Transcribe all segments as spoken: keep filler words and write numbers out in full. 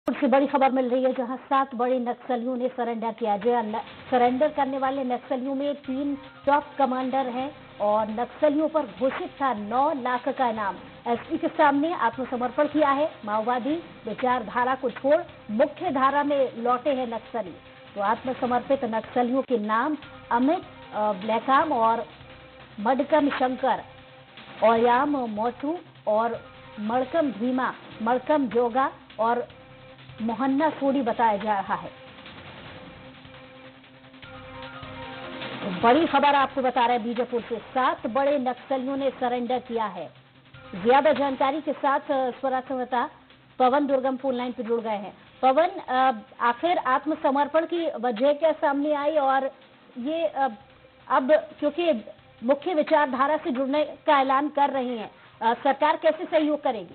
से बड़ी खबर मिल रही है जहां सात बड़े नक्सलियों ने सरेंडर किया। जो सरेंडर करने वाले नक्सलियों में तीन टॉप कमांडर हैं और नक्सलियों पर घोषित था नौ लाख का इनाम। एसपी के सामने आत्मसमर्पण किया है। माओवादी विचारधारा को छोड़ मुख्य धारा में लौटे हैं नक्सली। तो आत्मसमर्पित नक्सलियों के नाम अमित ब्लैकाम और मडकम शंकर, ओयाम मोटू और मड़कम भीमा, मड़कम जोगा और मोहन्ना सोडी बताया जा रहा है। तो बड़ी खबर आपको बता रहे हैं बीजापुर से, सात बड़े नक्सलियों ने सरेंडर किया है। ज्यादा जानकारी के साथ स्वराष्ट्रवता पवन दुर्गम फोन लाइन पर जुड़ गए हैं। पवन, आखिर आत्मसमर्पण की वजह क्या सामने आई और ये अब क्योंकि मुख्य विचारधारा से जुड़ने का ऐलान कर रही है, सरकार कैसे सहयोग करेगी?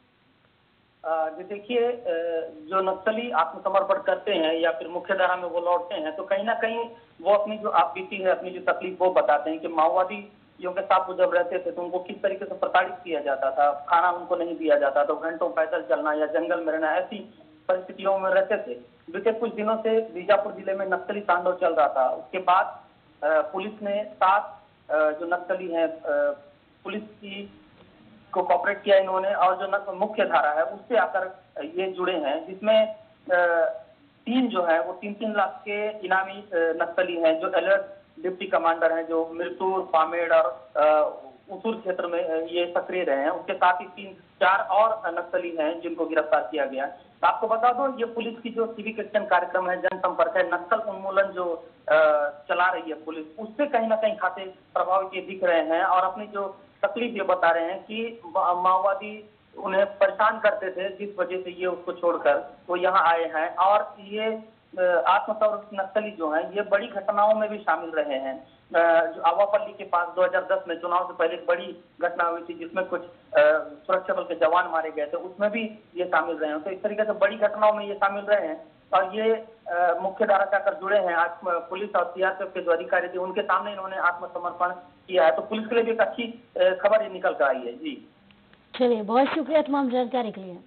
जी देखिए, जो नक्सली आत्मसमर्पण करते हैं या फिर मुख्य धारा में वो लौटते हैं तो कहीं ना कहीं वो अपनी जो आपबीती है, अपनी जो तकलीफ वो बताते हैं कि माओवादियों के साथ वो जब रहते थे तो उनको किस तरीके से प्रताड़ित किया जाता था, खाना उनको नहीं दिया जाता, तो घंटों पैदल चलना या जंगल में रहना, ऐसी परिस्थितियों में रहते थे। बीते कुछ दिनों से बीजापुर जिले में नक्सली तांडव चल रहा था। उसके बाद पुलिस ने सात जो नक्सली हैं, पुलिस की को कॉपरेट किया इन्होंने और जो मुख्य धारा है उससे आकर ये जुड़े हैं, जिसमें तीन जो है वो तीन तीन लाख के इनामी नक्सली हैं जो अलर्ट डिप्टी कमांडर हैं, जो मिरतुर, पामेड़ और उसूर क्षेत्र में ये सक्रिय रहे हैं। उसके साथ ही तीन चार और नक्सली हैं जिनको गिरफ्तार किया गया। तो आपको बता दो, ये पुलिस की जो सिविक एक्शन कार्यक्रम है, जनसंपर्क है, नक्सल उन्मूलन जो चला रही है पुलिस, उससे कहीं ना कहीं खासे प्रभावित ये दिख रहे हैं और अपनी जो तकलीफ ये बता रहे हैं कि माओवादी उन्हें परेशान करते थे, जिस वजह से ये उसको छोड़कर वो यहाँ आए हैं। और ये आत्मसमर्पित नक्सली जो हैं ये बड़ी घटनाओं में भी शामिल रहे हैं। जो आवापल्ली के पास दो हज़ार दस में चुनाव से पहले एक बड़ी घटना हुई थी जिसमें कुछ सुरक्षा बल के जवान मारे गए थे, उसमें भी ये शामिल रहे हैं। तो इस तरीके से बड़ी घटनाओं में ये शामिल रहे हैं और ये मुख्य धारा से आकर जुड़े हैं। आज पुलिस और सीआरपीएफ के जो अधिकारी थे उनके सामने इन्होंने आत्मसमर्पण किया है। तो पुलिस के लिए भी एक अच्छी खबर ये निकल कर आई है। जी चलिए, बहुत शुक्रिया तमाम जानकारी के लिए।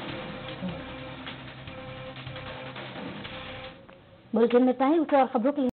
बुलेटिन में इतना ही, कुछ और खबरों के लिए